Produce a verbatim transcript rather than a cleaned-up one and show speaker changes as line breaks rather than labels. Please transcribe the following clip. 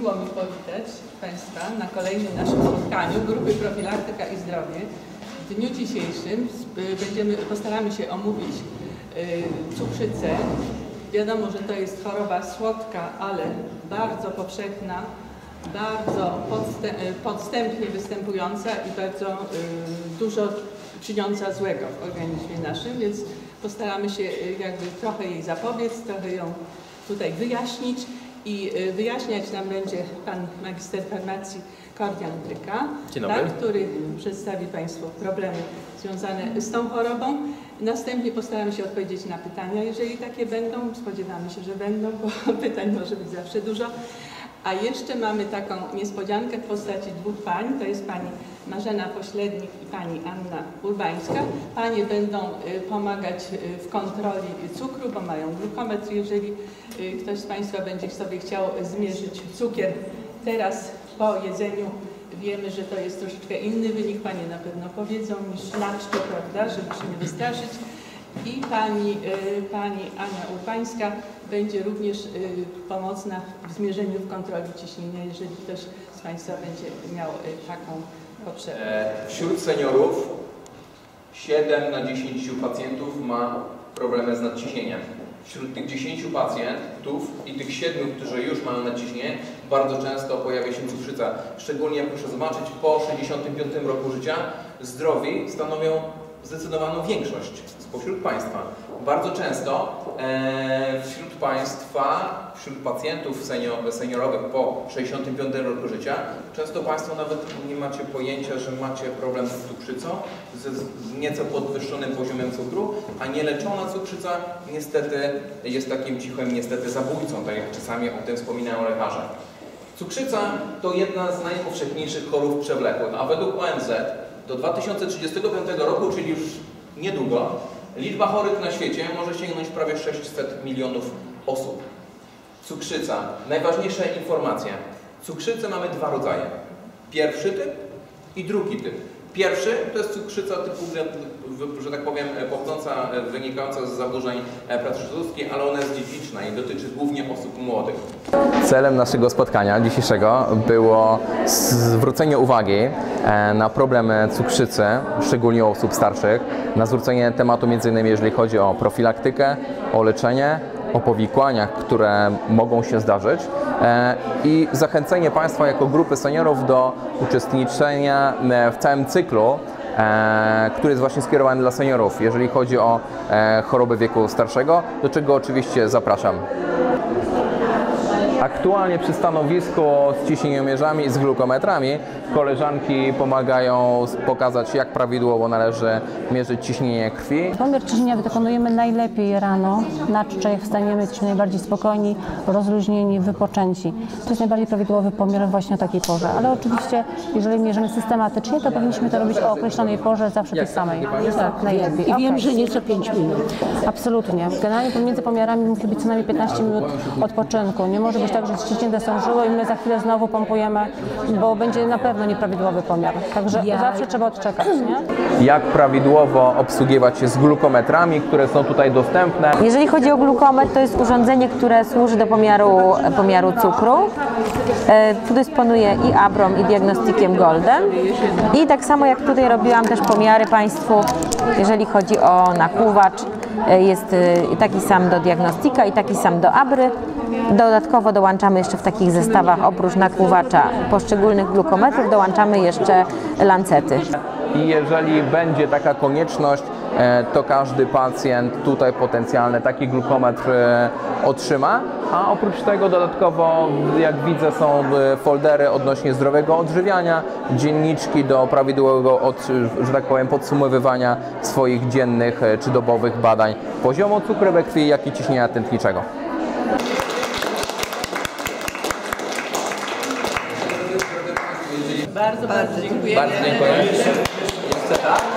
miło mi powitać Państwa na kolejnym naszym spotkaniu Grupy Profilaktyka i Zdrowie. W dniu dzisiejszym będziemy, postaramy się omówić cukrzycę. Wiadomo, że to jest choroba słodka, ale bardzo powszechna, bardzo podstępnie występująca i bardzo dużo czyniąca złego w organizmie naszym, więc postaramy się jakby trochę jej zapobiec, trochę ją tutaj wyjaśnić i wyjaśniać nam będzie pan magister farmacji Kordian Bryka, tak, który przedstawi Państwu problemy związane z tą chorobą. Następnie postaramy się odpowiedzieć na pytania, jeżeli takie będą. Spodziewamy się, że będą, bo pytań może być zawsze dużo. A jeszcze mamy taką niespodziankę w postaci dwóch pań. To jest pani Marzena Poślednik i pani Anna Urbańska. Panie będą pomagać w kontroli cukru, bo mają glukometr. Jeżeli ktoś z Państwa będzie sobie chciał zmierzyć cukier teraz po jedzeniu, wiemy, że to jest troszeczkę inny wynik. Panie na pewno powiedzą niż na czczo, prawda, żeby się nie wystraszyć. I pani, pani Ania Urbańska będzie również pomocna w zmierzeniu w kontroli ciśnienia, jeżeli ktoś z Państwa będzie miał taką potrzebę.
Wśród seniorów siedem na dziesięciu pacjentów ma problemy z nadciśnieniem. Wśród tych dziesięciu pacjentów i tych siedmiu, którzy już mają nadciśnienie, bardzo często pojawia się cukrzyca. Szczególnie, proszę zobaczyć, po sześćdziesiątym piątym roku życia zdrowi stanowią zdecydowaną większość spośród Państwa. Bardzo często e, wśród Państwa, wśród pacjentów senior, seniorowych po sześćdziesiątym piątym roku życia, często Państwo nawet nie macie pojęcia, że macie problem z cukrzycą, z, z nieco podwyższonym poziomem cukru, a nieleczona cukrzyca niestety jest takim cichym niestety zabójcą, tak jak czasami o tym wspominają lekarze. Cukrzyca to jedna z najpowszechniejszych chorób przewlekłych, a według O N Z do dwa tysiące trzydziestego piątego roku, czyli już niedługo, liczba chorych na świecie może sięgnąć prawie sześćset milionów osób. Cukrzyca. Najważniejsza informacja. Cukrzycę mamy dwa rodzaje. Pierwszy typ i drugi typ. Pierwszy to jest cukrzyca typu, że tak powiem, pochodząca, wynikająca z zaburzeń pracy żołądkowej, ale ona jest dziedziczna i dotyczy głównie osób młodych.
Celem naszego spotkania dzisiejszego było zwrócenie uwagi na problem cukrzycy, szczególnie u osób starszych, na zwrócenie tematu między innymi jeżeli chodzi o profilaktykę, o leczenie, o powikłaniach, które mogą się zdarzyć i zachęcenie Państwa jako grupy seniorów do uczestniczenia w całym cyklu, który jest właśnie skierowany dla seniorów, jeżeli chodzi o choroby wieku starszego, do czego oczywiście zapraszam. Aktualnie przy stanowisku z ciśnieniomierzami i z glukometrami koleżanki pomagają pokazać, jak prawidłowo należy mierzyć ciśnienie krwi.
Pomiar ciśnienia wykonujemy najlepiej rano, na czczo, jak wstaniemy, jesteśmy najbardziej spokojni, rozluźnieni, wypoczęci. To jest najbardziej prawidłowy pomiar właśnie o takiej porze. Ale oczywiście, jeżeli mierzymy systematycznie, to powinniśmy to robić o określonej porze, zawsze tej samej. Tak, najlepiej.
I wiem, że nie co pięć minut.
Absolutnie. Generalnie pomiędzy pomiarami musi być co najmniej piętnaście minut odpoczynku. Nie może być tak, że ściśnięte są żyły i my za chwilę znowu pompujemy, bo będzie na pewno nieprawidłowy pomiar. Także ja... zawsze trzeba odczekać, nie?
Jak prawidłowo obsługiwać się z glukometrami, które są tutaj dostępne?
Jeżeli chodzi o glukometr, to jest urządzenie, które służy do pomiaru, pomiaru cukru. Tu dysponuję i Abrom, i diagnostikiem Goldem. I tak samo jak tutaj robiłam też pomiary Państwu, jeżeli chodzi o nakłuwacz, jest taki sam do diagnostika i taki sam do Abry. Dodatkowo dołączamy jeszcze w takich zestawach oprócz nakłuwacza poszczególnych glukometrów, dołączamy jeszcze lancety.
I jeżeli będzie taka konieczność, to każdy pacjent tutaj potencjalny taki glukometr otrzyma, a oprócz tego dodatkowo, jak widzę, są foldery odnośnie zdrowego odżywiania, dzienniczki do prawidłowego, od, że tak powiem, podsumowywania swoich dziennych czy dobowych badań poziomu cukru we krwi, jak i ciśnienia tętniczego.
Bardzo, bardzo dziękuję.
Bardzo dziękuję. Jeszcze tak?